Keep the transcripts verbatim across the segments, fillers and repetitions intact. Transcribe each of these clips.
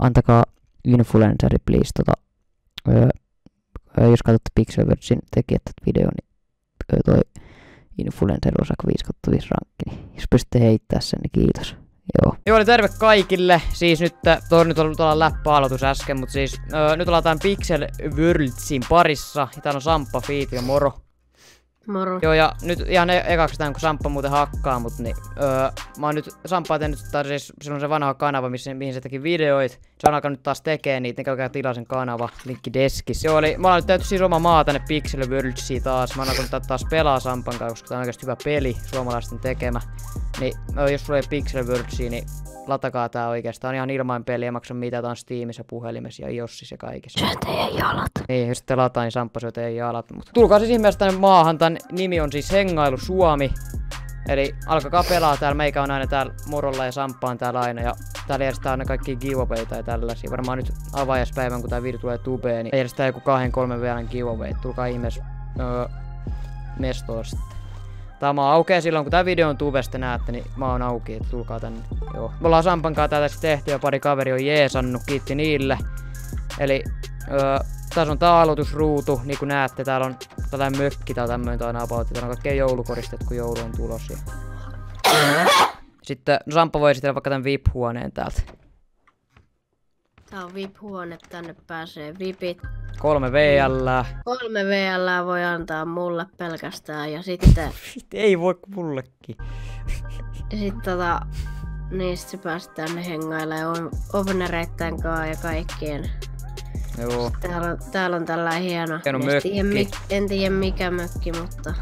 antakaa influenceri please tota, öö, jos katsotte Pixelversin tekijät tätä videoa, niin öö, toi influencer osaako viisi kautta viisi rankki, niin jos pystytte heittää sen, niin kiitos. Joo. Joo, niin terve kaikille. Siis nyt, tuo nyt ollaan läppä-aloitus äsken, mutta siis öö, nyt ollaan tämän Pixelworldsin parissa. Ja täällä on Samppa, Fiit ja Moro. Moro. Joo, ja nyt ihan e ekaksi tämän, kun Samppa muuten hakkaa, mut niin öö, mä oon nyt Samppaa tehnyt, tai siis silloin se vanha kanava, missä, mihin se teki videoit. Se on alkanut taas tekee niitä, niin käykää tilaa sen kanava, linkki deskissä. Joo, eli mä oon nyt tehty siis oma maa tänne Pixelworldsiin taas. Mä oon alkanut taas pelaa Sampan kanssa, koska tää on oikeesti hyvä peli, suomalaisten tekemä. Niin jos sulla ei Pixelworldsia, niin latakaa tää oikeesti. Tää on ihan ilmain peli, ei maksa mitään, tää on Steamissa, puhelimessa ja iOSissa ja kaikissa. Syö teidän jalat. Niin, jos te lataa, niin Samppa syö teidän jalat. Mut tulkaa siis ihmeessä tänne maahan, tän nimi on siis Hengailu Suomi. Eli alkakaa pelaa täällä, meikä on aina täällä Morolla ja Samppa on täällä aina. Ja täällä järjestetään aina kaikkia giveawayta ja tällaisia. Varmaan nyt avajaispäivän, kun tää video tulee tubeen, niin järjestetään joku kahden kolmen vielä giveaway. Tulkaa ihmeessä öö, mestoon sitten. Tää maa aukee silloin, kun tää video on tubesta näette, niin mä oon auki, että tulkaa tänne. Joo. Me ollaan Sampan kanssa täältä tehty ja pari kaveri on jeesannut, kiitti niille. Eli öö, tässä on tää aloitusruutu, niin kuin näette, täällä on tällainen mökki, tää on tämmönen toinen about, täällä on kaikkea joulukoristeet, kun joulu on tulossa. Sitten no Samppa voi esitellä vaikka tän V I P-huoneen täältä. Tää on V I P-huone, tänne pääsee VIPit. Kolme V L. Kolme V L voi antaa mulle pelkästään ja sitten... Ei voi mullekin. Ja sit tota... Niistä se pääsee tänne hengailemaan ovnereitten kanssa ja kaikkien. Joo. Täällä on, täällä on tällainen hieno... Hieno en mökki. Tiedä, mi, en tiedä mikä mökki, mutta...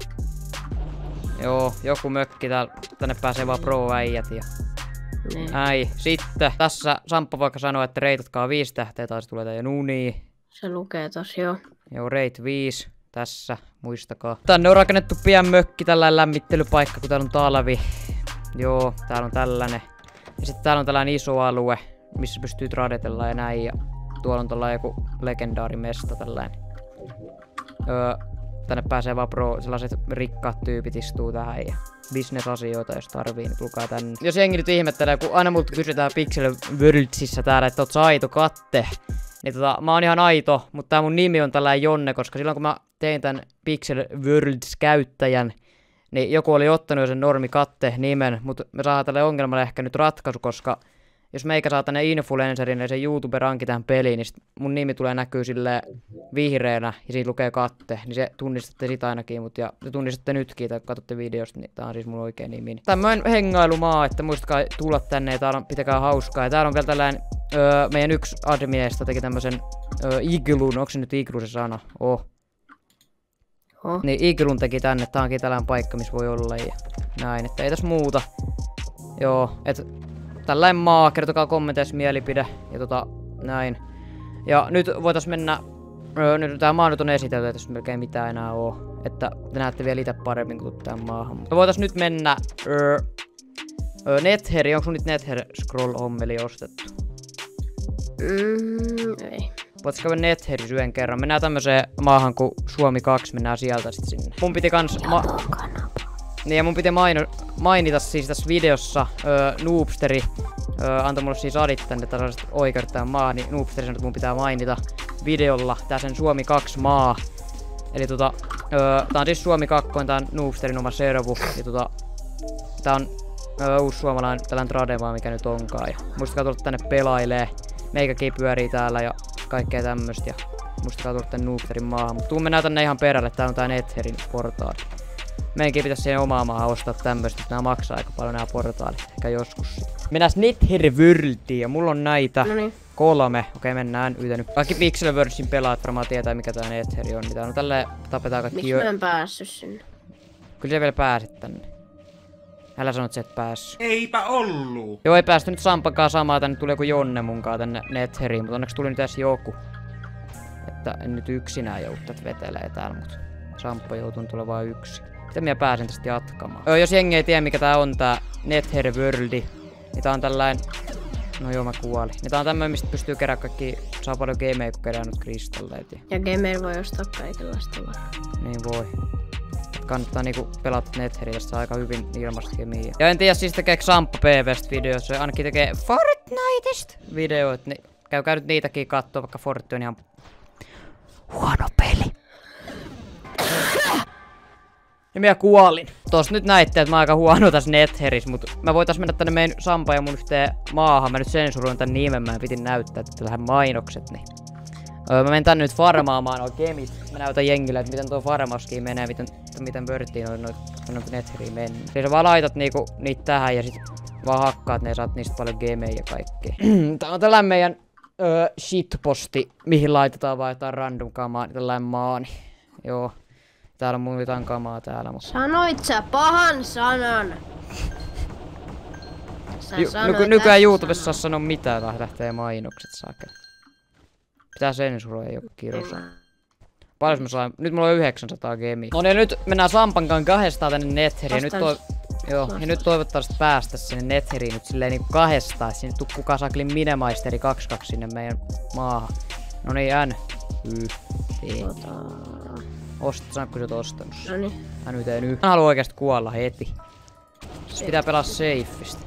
Joo, joku mökki täällä. Tänne pääsee vaan pro-äijät ja... Niin. Ai, sitten tässä Samppa vaikka sanoo, että reitatkaa viisi tähteä tai se tulee tää jo nuni. Se lukee tos joo. Joo, rate viisi tässä, muistakaa. Tänne on rakennettu pian mökki, tällainen lämmittelypaikka, kun täällä on talvi. Joo, täällä on tällainen. Ja sitten täällä on tällainen iso alue, missä pystyy tradetella ja näin. Ja tuolla on tällainen joku legendaarimesta tällainen. Öö, tänne pääsee vaan pro, sellaiset rikkaat tyypit istuu tähän ja business-asioita, jos tarvii, niin tulkaa tänne. Jos jengi nyt ihmettelee, kun aina multa kysytään Pixelworldsissa täällä, että oot sä aito katte. Niin tota, mä oon ihan aito, mutta tää mun nimi on tällainen Jonne, koska silloin kun mä tein tän Pixelworlds-käyttäjän, niin joku oli ottanut jo sen normi katte nimen, mutta me saadaan tälle ongelmalle ehkä nyt ratkaisu, koska jos meikä saa tänne influencerin ja se YouTuber ranki tähän peliin, niin mun nimi tulee näkyy silleen vihreänä ja siinä lukee katte, niin se tunnistatte sitä ainakin, mutta ja te tunnistatte nytkin tai katsotte videosta, niin tää on siis mun oikea nimi. Tämmönen hengailumaa, että muistakaa tulla tänne ja täällä on, pitäkää hauskaa. Ja täällä on vielä tällainen, öö, meidän yksi admineista teki tämmösen öö, iglun, onko se nyt iglu se sana? Oh. Oh. Niin iglun teki tänne, tää onkin tällainen paikka, missä voi olla ja näin, että ei tässä muuta. Joo, et tällainen maa, kertokaa kommenteissa mielipide ja tota näin. Ja nyt voitais mennä, öö, nyt tää maa nyt on esitelty, ei tässä melkein mitään enää oo. Että te näette vielä itse paremmin kuin tähän maahan. Me voitais nyt mennä öö, öö, Netheri, onko sun nyt Nether scroll-hommeli ostettu? Mm, ei. Voitais käydä Netheri syön kerran. Mennään tämmöseen maahan kuin Suomi kaksi, mennään sieltä sit sinne. Mun piti kans... Ma Niin ja mun piti maino, mainita siis tässä videossa, öö, Noobsteri öö, antoi mulle siis adit tänne tällaiset oikeudet tähän maa, niin Noobsteri sanoi, että mun pitää mainita videolla tää sen Suomi kaksi maa. Eli tota, öö, tää on siis Suomi kaksi, tää on Noobsterin oma servu, ja tota, tää on öö, uusi suomalainen tällainen trademaa, mikä nyt onkaan. Ja muistakaa tulla tänne pelailee, meikäkin pyörii täällä ja kaikkea tämmöstä, ja muistakaa tulla tänne Noobsterin maahan. Mut tuun mennään tänne ihan perälle, täällä on tää Netherin portaali. Meidänkin pitäisi siihen omaa maahan ostaa tämmöstä, että nää maksaa aika paljon nää portaalit, ehkä joskus. Mennään Netherworldiin ja mulla on näitä Noniin. kolme. Okei, mennään yhtänyt. Kaikki Pixelworldsin pelaat varmaan tietää mikä tää Netheri on. Mitä on tälleen tapetaan kaikki. Miksi mä en päässyt sinne? Kyllä sä vielä pääsit tänne. Älä sano, että sä et päässyt. Eipä ollu. Joo, ei päästy nyt Sampankaan samaa, tänne tuli joku Jonne munkaan tänne Netheriin, mutta onneksi tuli nyt edes joku. Että en nyt yksinään joudu tätä vetelee täällä, mutta Samppa joutuu tulla vaan yksin. Miten minä pääsen tästä jatkamaan? Öö, jos jengi ei tiedä mikä tää on tää Netherworldi, niin tää on tällainen... No joo, mä kuolin. Niin tää on tämmönen, mistä pystyy kerää kaikki... Saa paljon gameja, kun kerää nyt kristalleet. Ja gamer voi ostaa kaikenlaista varaa. Niin voi. Kannattaa niinku pelata Netheriä, saa aika hyvin ilmasta kemiä. Ja en tiedä siis tekeekö Samppa P V:stä videossa, ainakin tekee Fortnite! Fortniteista videoit, niin käykää nyt niitäkin kattoo, vaikka Fortnite on ihan huono peli. Ja minä kuolin. Tossa nyt näitte, että mä oon aika huono tässä Netheris, mut mä voitais mennä tänne meidän Sampa ja mun yhteen maahan. Mä nyt sensuroin tän nimen, mä piti näyttää, että täällähän mainokset, niin. Öö, mä menen tänne nyt farmaamaan noin gemit. Mä näytän jengille, että miten tuo farmauskin menee, miten, miten pörttiin noin noin noin Netheriin mennä. Eli sä vaan laitat niinku niitä tähän ja sit vaan hakkaat ne ja saat niistä paljon gemejä ja kaikkea. Tää on tällainen meidän öö, shitposti, mihin laitetaan vaan jotain random kamaa, tällainen maani. Joo. Täällä on mun jotain kamaa täällä, mutta... Sanoit sä pahan sanan? Sä Ju, nyky, nykyään YouTubessa saa sanoa mitään, vaan lähtee mainokset saakka. Pitää sensuroida joku kirusa. Paljon mä saan? Nyt mulla on yhdeksänsataa gemiä. No niin, nyt mennään Sampankaan kahdestaan tänne Netheriin. Nyt toi... Joo, ja nyt toivottavasti päästä sinne Netheriin nyt silleen niinku kahdestaan. Sinne tuu kuka saklin Minemaisteri kaksi kaksi sinne meidän maahan. No niin, N. Y. T. Osta, saanko sä oot ostanut? Noniin. Mä nyt en yhtä. Mä haluan oikeesti kuolla heti. Se pitää pelaa safeista.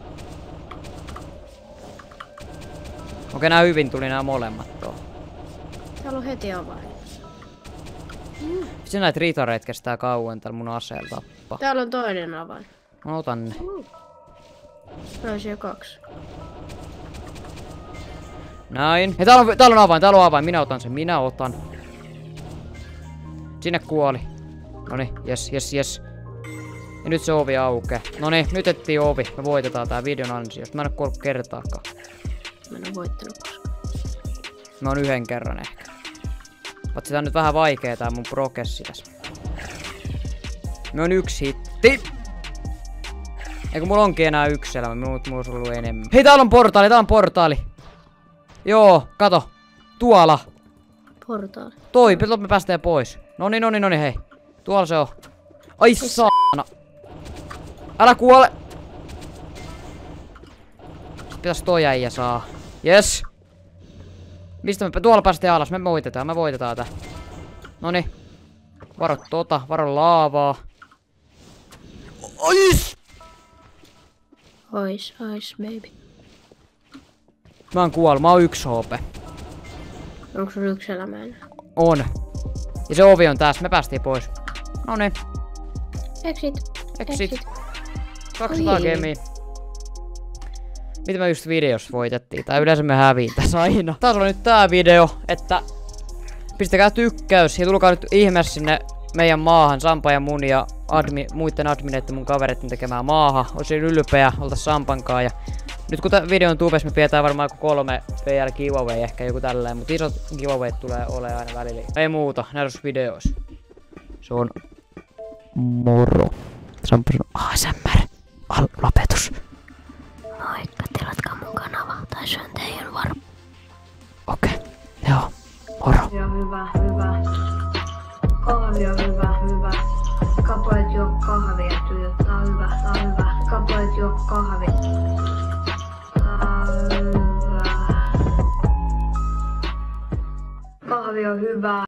Okei, nää hyvin tuli nää molemmat tuohon. Täällä on heti avain. Mm. Sitten näitä ritareita kestää kauan täällä mun aseella tappaa. Täällä on toinen avain. Mä otan ne. Mm. Löysin jo kaksi. Näin. Hei, täällä on, täällä on avain, täällä on avain. Minä otan sen, minä otan. Sinne kuoli. Noni, jes, jes, jes. Ja nyt se ovi aukee. Noni, nyt ettiin ovi. Me voitetaan tää videon ansiosta. Mä en oo kuollut kertaakaan. Mä en oo voittanut koskaan. Mä oon yhden kerran ehkä. Vatsi, tää on nyt vähän vaikee tää mun progressi tässä. Me on yksi hitti. Eikö mulla onkin enää yksi elämä, mulla olisi ollut enemmän. Hei, täällä on portaali, täällä on portaali. Joo, kato. Tuolla. Portaali. Toi, me päästään pois. Noni, noni, noni, hei. Tuolla se on. Ai saana. Älä kuole. Sitten pitäis toi äijä saa. Yes. Mistä me tuolla päästään alas? Me voitetaan, me voitetaan tää. Noni. Varo tota, varo laavaa. Ois! Ois, ois, baby. Mä oon kuollut, mä oon yksi H P. Onko sulla yksi elämä enää? On. Ja se ovi on tässä, me päästiin pois. Noniin. Exit. Exit. kaksisataa gemiä. Mitä me just videossa voitettiin? Tai yleensä me häviin tässä aina. Taas on nyt tää video, että pistäkää tykkäys ja tulkaa nyt ihmeessä sinne meidän maahan, Sampa ja mun ja admi, muiden admineiden mun kavereiden tekemään maahan. Olisin ylpeä, oltais Sampankaa ja nyt kun tää video on tubessa, me pidetään varmaan joku kolme P L giveaway, ehkä joku tälleen, mutta isot giveawayt tulee olemaan aina välillä. Ei muuta, näissä videoissa. Se on moro. Sampa sanoo A S M R. Al lopetus. Moikka, tilatkaa mun kanava, tai syön teidän varmaan. Okei, okay. Joo, moro. Kahvi on hyvä, hyvä. Kahvi on hyvä, hyvä. Kapoit juo kahvia, tuijottaa hyvä, tää on hyvä. Kapoit juo kahvi. Tää on hyvä. Kahvi on hyvä.